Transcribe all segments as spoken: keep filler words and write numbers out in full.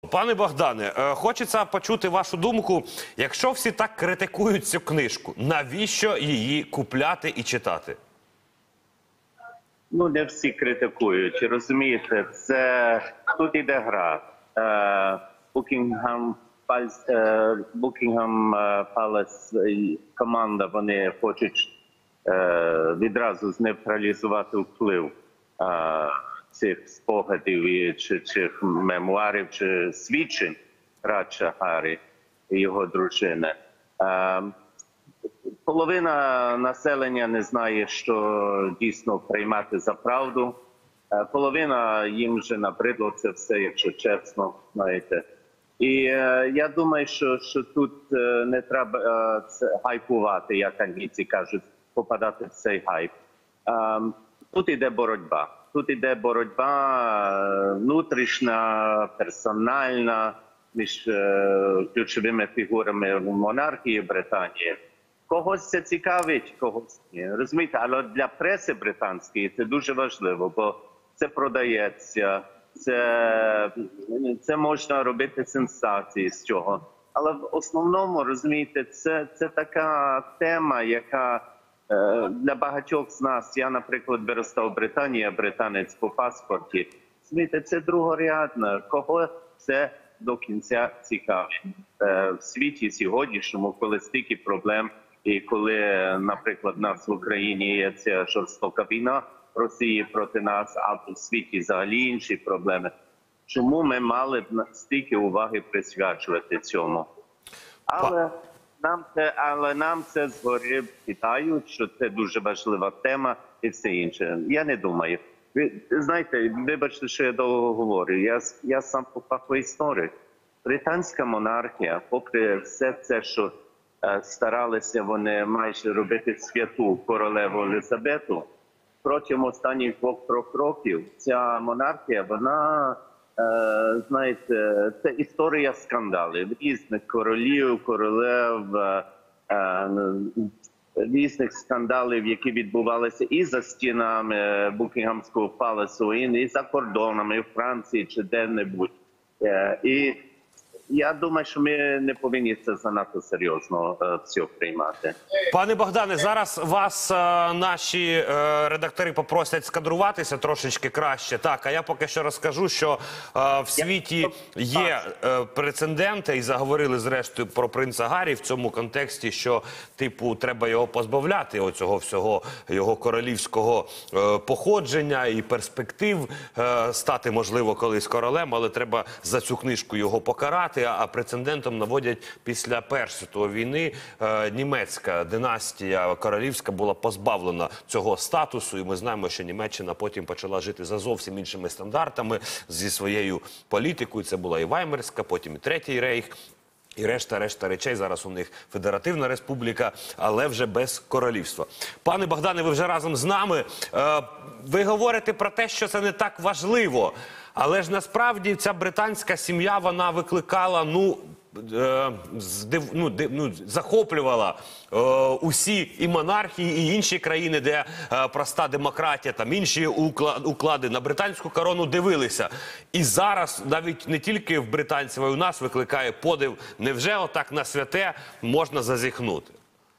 пане Богдане, хочеться почути вашу думку. Якщо всі так критикують цю книжку, навіщо її купляти і читати? Ну, не всі критикують, розумієте, це тут іде гра. Букінгем Букінгем Палас команда, вони хочуть відразу зневтралізувати вплив цих спогадів і чи, чи мемуарів, чи свідчень радше Гаррі і його дружини. Половина населення не знає, що дійсно приймати за правду. Половина їм вже набридло це все, якщо чесно, знаєте. І е, я думаю, що, що тут е, не треба е, це гайпувати, як англійці кажуть, попадати в цей гайп. Е, тут іде боротьба. Тут іде боротьба внутрішня, персональна, між е, ключовими фігурами в монархії Британії. Когось це цікавить, когось ні. Розумієте, але для преси британської це дуже важливо, бо це продається, це, це можна робити сенсації з цього. Але в основному, розумієте, це, це така тема, яка е, для багатьох з нас, я, наприклад, виростав в Британії, я британець по паспорті, розумієте, це другорядно. Кого це до кінця цікавить? Е, в світі сьогоднішньому, коли стільки проблем, і коли, наприклад, в нас в Україні є ця жорстока війна Росії проти нас, а в світі взагалі інші проблеми, чому ми мали б стільки уваги присвячувати цьому? Але нам це, але нам це згори питають, що це дуже важлива тема і все інше. Я не думаю. Ви знаєте, вибачте, що я довго говорю, я, я сам по фаху історик. Британська монархія, попри все це, що старалися вони майже робити святу королеву Елізабету, протягом останніх двох-трьох років ця монархія, вона, е, знаєте, це історія скандалів. Різних королів, королев, е, е, різних скандалів, які відбувалися і за стінами Букінгемського палацу, і за кордонами, в Франції чи де-небудь. Е, і я думаю, що ми не повинні це занадто серйозно е, все приймати. Пане Богдане, зараз вас е, наші е, редактори попросять скадруватися трошечки краще. Так, а я поки що розкажу, що е, в світі є е, прецеденти, і заговорили зрештою про принца Гаррі в цьому контексті, що, типу, треба його позбавляти оцього всього його королівського е, походження і перспектив е, стати, можливо, колись королем, але треба за цю книжку його покарати. А прецедентом наводять після Першої світової війни е, німецька династія королівська була позбавлена цього статусу. І ми знаємо, що Німеччина потім почала жити за зовсім іншими стандартами, зі своєю політикою. Це була і Ваймарська, потім і Третій рейх. І решта-решта речей. Зараз у них федеративна республіка, але вже без королівства. Пане Богдане, ви вже разом з нами. Е, ви говорите про те, що це не так важливо. Але ж насправді ця британська сім'я, вона викликала, ну, е, здив, ну, див, ну захоплювала е, усі і монархії, і інші країни, де е, проста демократія, там інші уклад, уклади на британську корону дивилися. І зараз навіть не тільки в британців, а й у нас викликає подив. Невже отак на святе можна зазіхнути?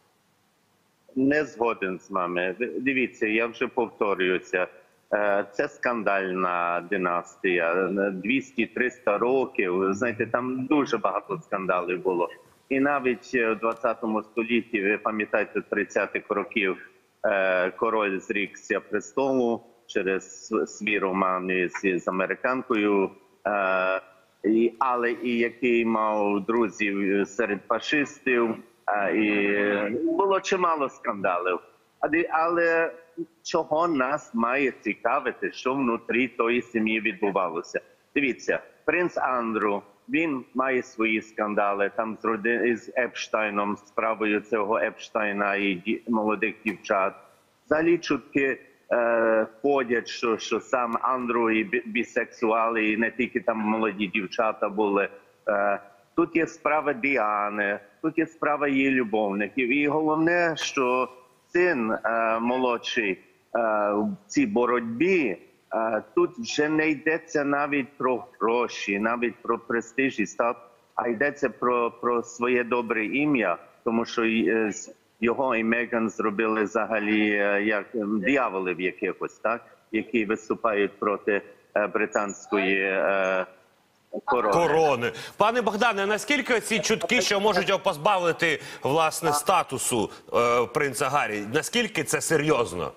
Не згоден з вами. Дивіться, я вже повторююся. Це скандальна династія, двісті-триста років, знаєте, там дуже багато скандалів було. І навіть в двадцятому столітті, ви пам'ятаєте, тридцятих років король зрікся престолу через свій роман із, з американкою, але і який мав друзів серед фашистів, і було чимало скандалів. Але чого нас має цікавити, що внутрі тої сім'ї відбувалося? Дивіться, принц Андрю, він має свої скандали, там з, роди... з Епштайном, справою цього Епштайна і ді... молодих дівчат. Взагалі чутки е, ходять, що, що сам Андрю і бісексуали, і не тільки там молоді дівчата були. Е, тут є справа Діани, тут є справа її любовників. І головне, що син е, молодший е, в цій боротьбі Е, Тут вже не йдеться навіть про гроші, навіть про престиж і статус, а йдеться про, про своє добре ім'я, тому що е, з- його і Меган зробили взагалі е, як ем, дияволів якихось, так? Які виступають проти е, британської е, корони. Корони. Пане Богдане, наскільки ці чутки, що можуть його позбавити, власне, статусу е, принца Гаррі, наскільки це серйозно?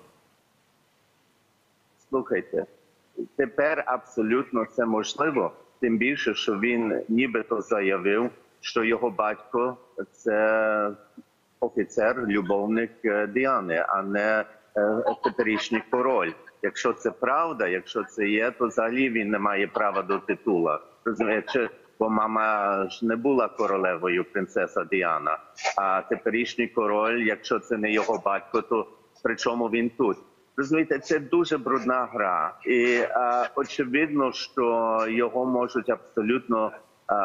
Слухайте, тепер абсолютно це можливо, тим більше, що він нібито заявив, що його батько – це офіцер, любовник е, Діани, а не е, теперішній король. Якщо це правда, якщо це є, то взагалі він не має права до титула. Розумієте, бо мама ж не була королевою, принцеса Діана, а теперішній король, якщо це не його батько, то при чому він тут? Розумієте, це дуже брудна гра, і е, очевидно, що його можуть абсолютно е,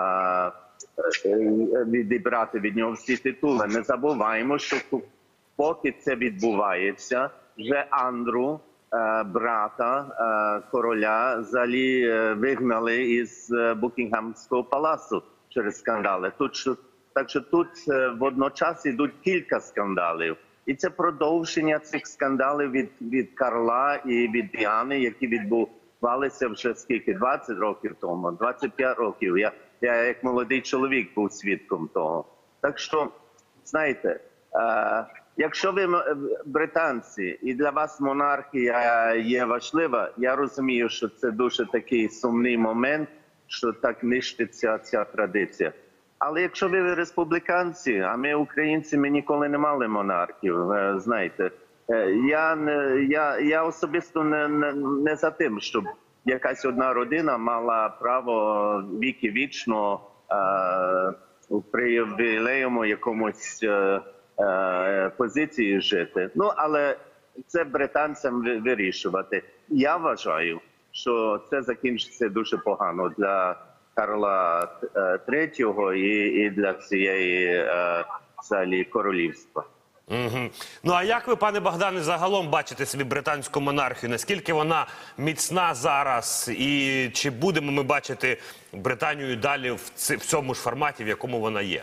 е, відібрати від нього всі титули. Не забуваємо, що поки це відбувається, вже Андру, е, брата е, короля, взагалі е, вигнали із е, Букінгемського палацу через скандали. Тут що так що тут е, водночас ідуть кілька скандалів. І це продовження цих скандалів від, від Карла і від Діани, які відбувалися вже скільки? двадцять років тому, двадцять п'ять років. Я, я як молодий чоловік був свідком того. Так що, знаєте, е, якщо ви м- британці і для вас монархія є важлива, я розумію, що це дуже такий сумний момент, що так нищиться ця традиція. Але якщо ви республіканці, а ми українці, ми ніколи не мали монархів, е, знаєте. Е, Я, не- я, я особисто не, не, не за тим, щоб якась одна родина мала право віки вічно е, у привілеєму якомусь е, е, позиції жити. Ну, але це британцям ви- вирішувати. Я вважаю, що це закінчиться дуже погано для Карла е, Третього і, і для цієї е, взагалі королівства. Угу. Ну а як ви, пане Богдане, загалом бачите собі британську монархію? Наскільки вона міцна зараз? І чи будемо ми бачити Британію далі в, ці, в цьому ж форматі, в якому вона є?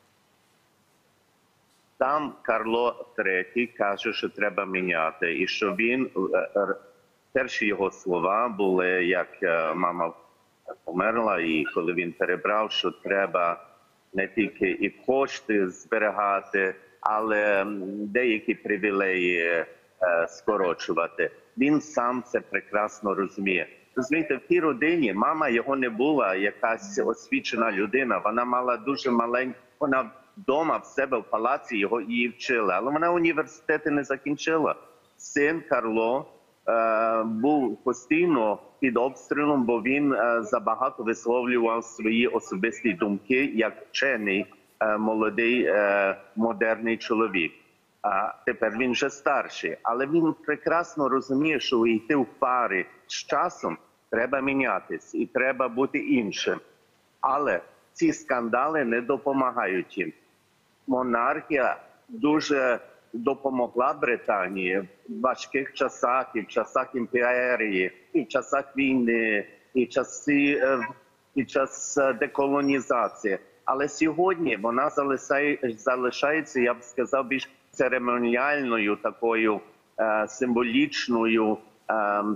Там Карло Третій каже, що треба міняти, і що він е, е, перші його слова були, як е, мама померла, і коли він перебрав, що треба не тільки і кошти зберігати, але м, деякі привілеї е, скорочувати. Він сам це прекрасно розуміє. Розумієте, в тій родині мама його не була якась освічена людина. Вона мала дуже маленьку, вона вдома в себе в палаці його її вчила, але вона університети не закінчила. Син Карло е, був постійно під обстрілом, бо він е, забагато висловлював свої особисті думки як вчений, е, молодий, е, модерний чоловік. А тепер він вже старший, але він прекрасно розуміє, що йти в пари з часом треба мінятись і треба бути іншим. Але ці скандали не допомагають їм. Монархія дуже допомогла Британії в важких часах, і в часах імперії, і в часах війни, і в часи, е, під час е, деколонізації. Але сьогодні вона залишає, залишається, я б сказав, більш церемоніальною, такою е, символічною е,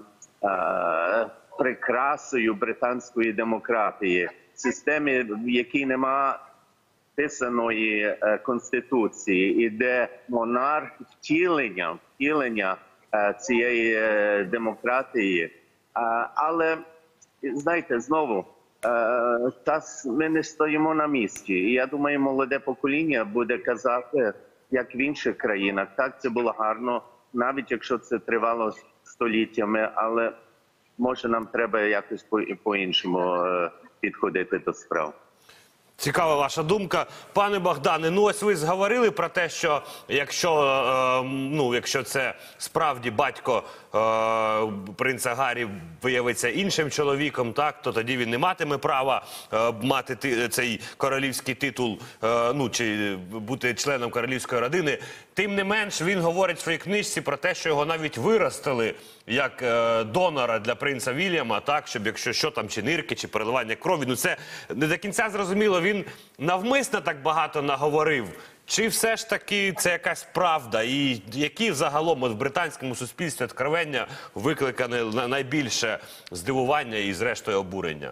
е, прикрасою британської демократії. В системі, в якій нема писаної е, конституції, і де монарх втілення, втілення е, цієї е, демократії. А, але, знаєте, знову, е, час ми не стоїмо на місці. І я думаю, молоде покоління буде казати, як в інших країнах. Так, це було гарно, навіть якщо це тривало століттями, але може нам треба якось по- по-іншому е, підходити до справ. Цікава ваша думка. Пане Богдане, ну ось ви зговорили про те, що якщо, е, ну, якщо це справді батько е, принца Гаррі виявиться іншим чоловіком, так, то тоді він не матиме права е, мати ти, цей королівський титул, е, ну, чи бути членом королівської родини. Тим не менш, він говорить в своїй книжці про те, що його навіть виростили як е, донора для принца Вільяма, так, щоб якщо що там, чи нирки, чи переливання крові. Ну це не до кінця зрозуміло, він навмисно так багато наговорив, чи все ж таки це якась правда? І які загалом от в британському суспільстві откровення викликане на- найбільше здивування і зрештою обурення?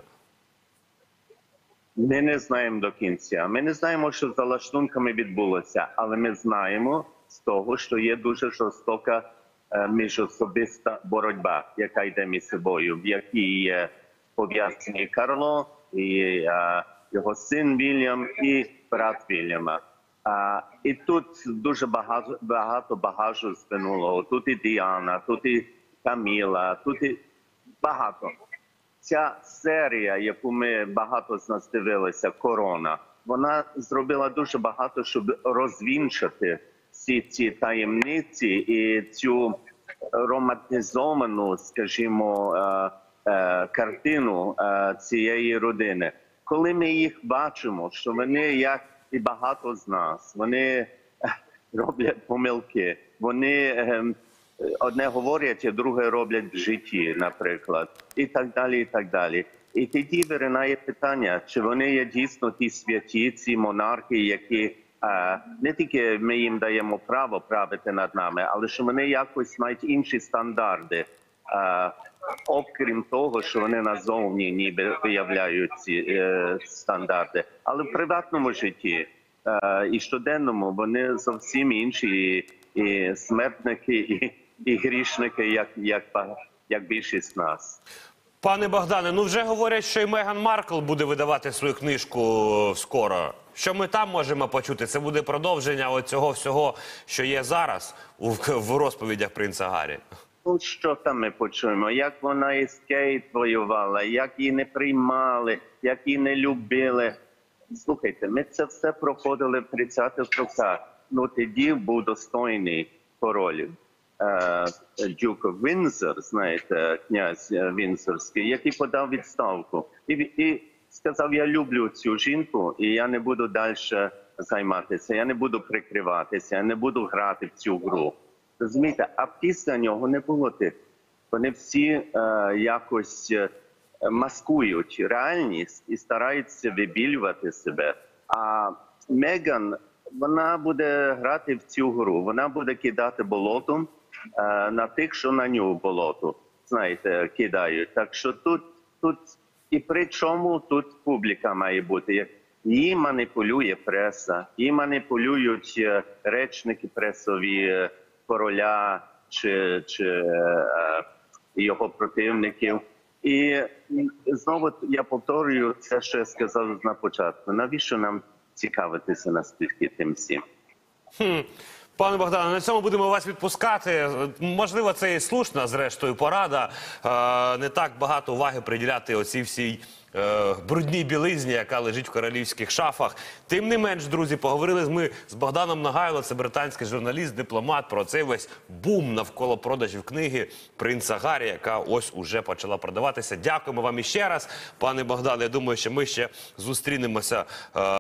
Ми не знаємо до кінця. Ми не знаємо, що за лаштунками відбулося, але ми знаємо з того, що є дуже жорстока е, міжособиста боротьба, яка йде між собою, в якій є пов'язані Карло, і е, його син Вільям, і брат Вільяма. А, і тут дуже багато, багато багажу з минулого. Тут і Діана, тут і Каміла, тут і багато. Ця серія, яку ми багато з нас дивилися, «Корона», вона зробила дуже багато, щоб розвінчати всі ці таємниці і цю романтизовану, скажімо, е, е, картину е, цієї родини. Коли ми їх бачимо, що вони, як і багато з нас, вони е, роблять помилки, вони е, одне говорять, а друге роблять в житті, наприклад, і так далі, і так далі. І тоді виринає питання, чи вони є дійсно ті святі, ці монархи, які е, не тільки ми їм даємо право правити над нами, але що вони якось мають інші стандарти, е, окрім того, що вони назовні ніби виявляють ці е, стандарти. Але в приватному житті е, і щоденному вони зовсім інші, і, і смертники, і і грішники, як, як, як більшість нас. Пане Богдане, ну вже говорять, що і Меган Маркл буде видавати свою книжку скоро. Що ми там можемо почути? Це буде продовження оцього всього, що є зараз у, в розповідях принца Гаррі? Ну, що там ми почуємо? Як вона із Кейт воювала, як її не приймали, як її не любили. Слухайте, ми це все проходили в тридцятих роках. Ну, тоді був достойний король. Дюк Віндзор, знаєте, князь Віндзорський, який подав відставку. І, і сказав, я люблю цю жінку, і я не буду далі займатися, я не буду прикриватися, я не буду грати в цю гру. Розумієте, а після нього не було тих. Вони всі е, якось маскують реальність і стараються вибілювати себе. А Меган, вона буде грати в цю гру, вона буде кидати болотом е, на тих, що на нього болото, знаєте, кидають. Так що тут, тут і при чому тут публіка має бути. Її маніпулює преса, її маніпулюють е, речники пресові е, короля чи, чи е, його противників. І знову я повторюю це, що я сказав на початку. Навіщо нам цікавитися наскільки тим всім? Хм. Пане Богдане, на цьому будемо вас відпускати. Можливо, це і слушна, зрештою, порада. Е, не так багато уваги приділяти оцій всій е, брудній білизні, яка лежить в королівських шафах. Тим не менш, друзі, поговорили ми з Богданом Нагайло, це британський журналіст, дипломат, про цей весь бум навколо продажів книги принца Гаррі, яка ось уже почала продаватися. Дякуємо вам іще раз, пане Богдане. Я думаю, що ми ще зустрінемося. Е,